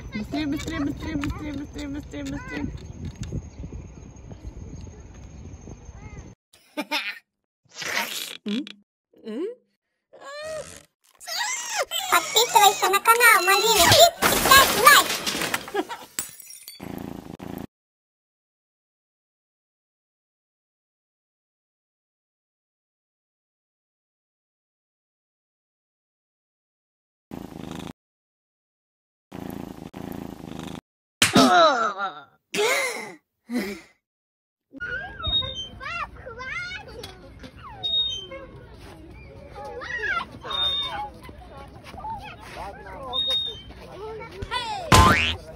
Быстрее, быстрее, быстрее, быстрее, быстрее, быстрее, быстрее. Подписывайся на канал malvinakids и ставь лайк. Hey!